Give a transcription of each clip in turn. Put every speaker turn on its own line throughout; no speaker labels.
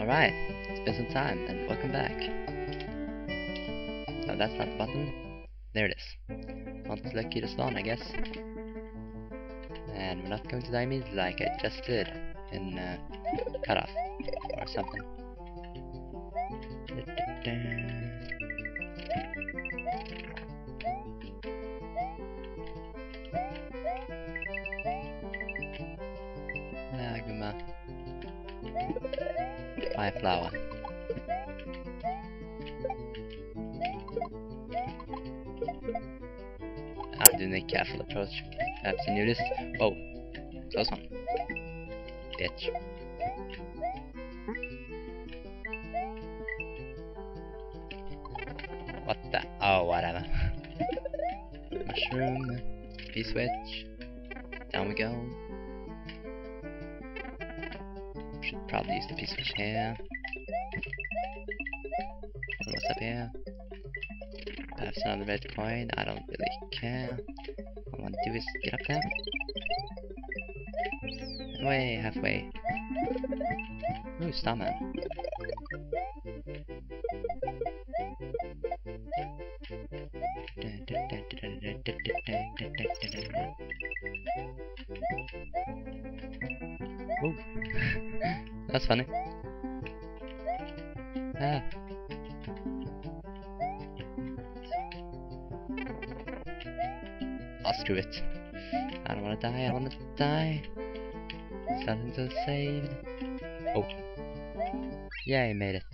Alright, it's been some time, and welcome back. No, that's not the button. There it is. Not lucky to spawn, I guess. And we're not going to die immediately like I just did in Cutoff or something. Laguma. Fire flower. I'm doing a careful approach. Perhaps you knew this. Oh, close one. Bitch. What the? Oh, whatever. Mushroom. P-switch. Down we go. Should probably use the P-switch here. What's up here? Perhaps another red coin. I don't really care. All I want to do is get up there. Way halfway. Ooh, Starman. Ooh. That's funny. Ah. Oh, screw it. I don't wanna die, I wanna die. Something to save. Oh. Yeah, I made it.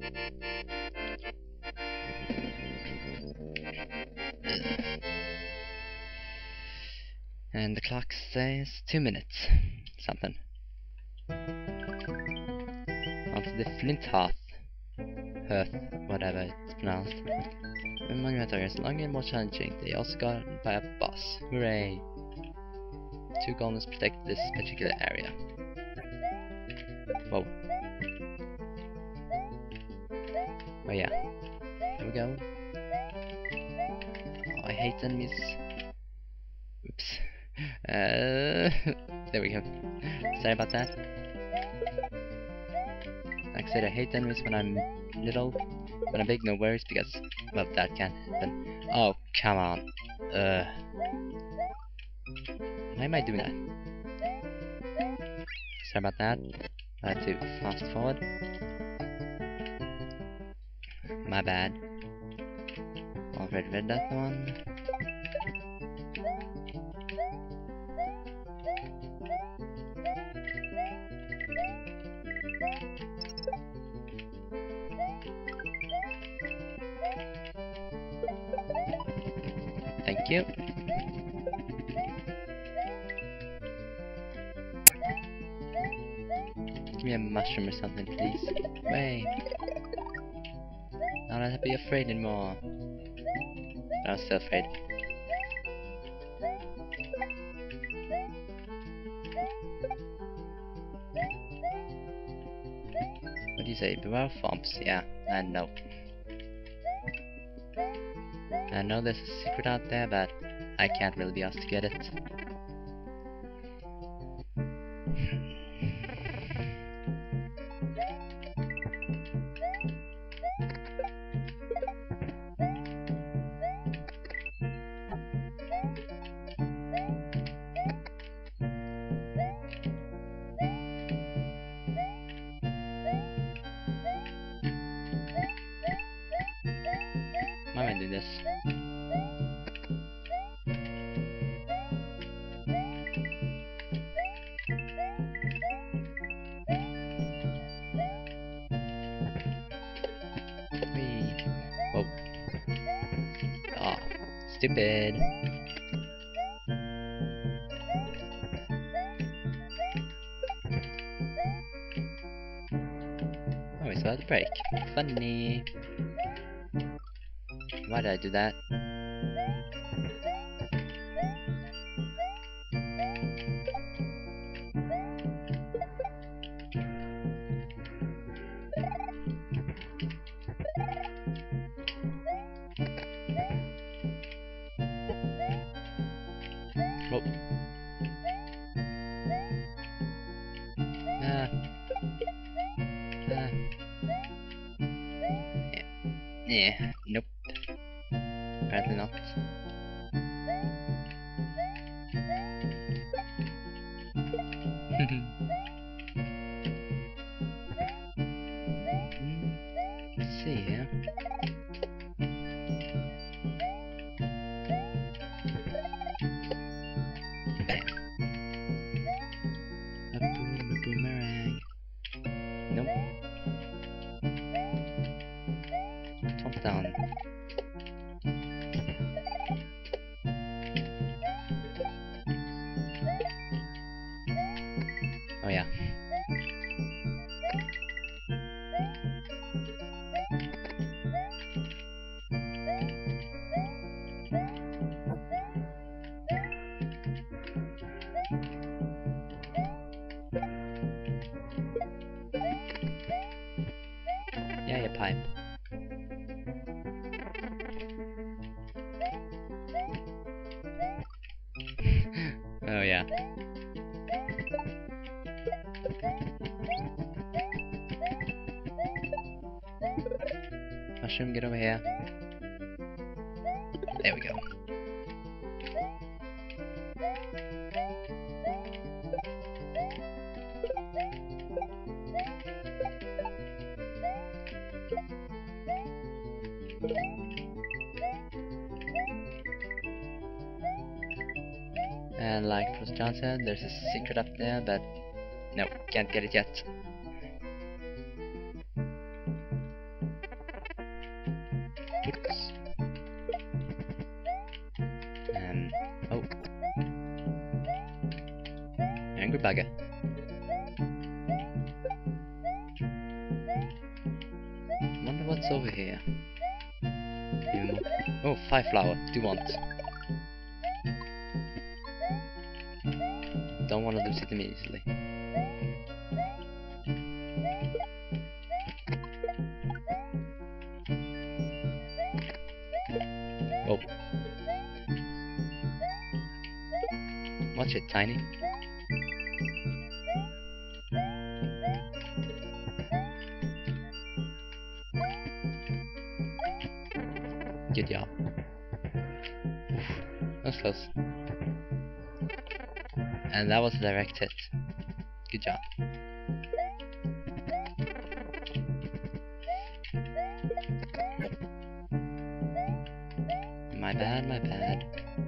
And the clock says 2 minutes. Something. Onto the Flint Hearth. Whatever it's pronounced. The monumental areas longer and more challenging. They also got by a boss. Hooray! 2 golems protect this particular area. Whoa. Oh yeah. There we go. Oh, I hate enemies. Oops. There we go. Sorry about that. Like I said, I hate enemies when I'm little. When I'm big, no worries, because, well, that can't happen. Oh, come on. Why am I doing that? Sorry about that. I have to fast forward. My bad. Already read that one. Thank you. Give me a mushroom or something, please. Way. I don't have to be afraid anymore. But I'm still afraid. What do you say? Beware of thumps? Yeah, I know. I know there's a secret out there, but I can't really be asked to get it. Why am I doing this? Whoa. Oh, stupid. Oh, we still had a break. Funny. Why did I do that? Whoa. Ah. Nope. Apparently not. Let's see here. Bam. A boomerang. Nope. Top down. Oh yeah. Yeah, your pipe. Oh yeah. Mushroom, get over here. There we go. And like ProtonJon said, there's a secret up there, but no, can't get it yet. Oops. Oh. Angry bugger. Wonder what's over here. Oh, 5 flower. Do want. Don't want to lose it immediately. Oh. Watch it, Tiny. Good job. That was close. And that was a direct hit. Good job. My bad, my bad.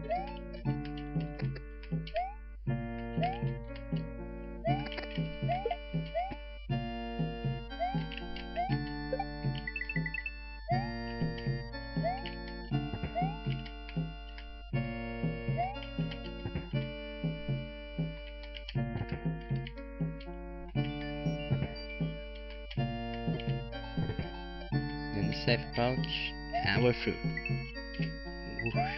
In the safe approach, and we're through. Whoosh.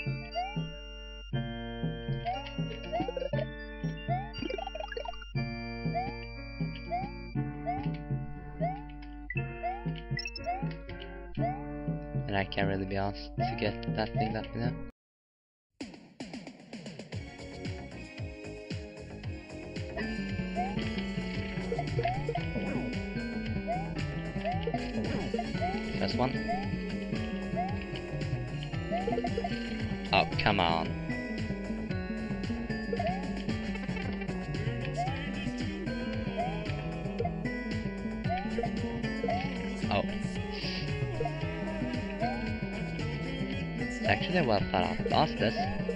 And I can't really be asked to get that thing that we know. First one. Oh, come on. Oh. It's actually a well thought out boss, this.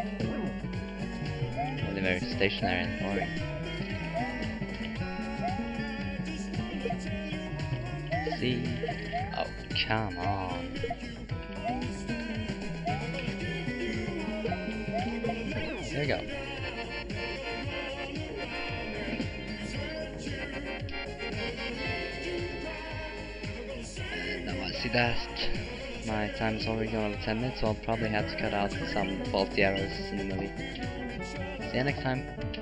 Only very stationary and boring. See? Oh, come on. There we go. And now I see that my time is already gone over 10 minutes, so I'll probably have to cut out some faulty errors in the movie. See you next time.